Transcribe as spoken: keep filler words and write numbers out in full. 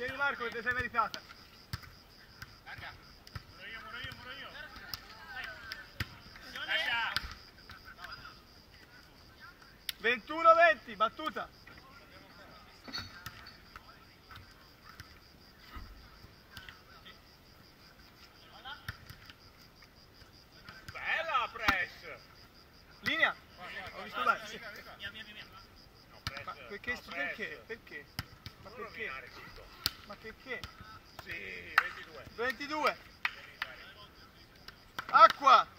Vieni Marco che te sei meritata. Raga, muro io, muro io, muro io. Raga. ventuno venti, battuta. Bella press. Linea. Ho visto bene. Sì. Via, via, via. No, press. Ma perché? No, Perché? Perché? Ma non perché? rovinare tutto. Ma perché? Sì, ventidue. ventidue. Acqua.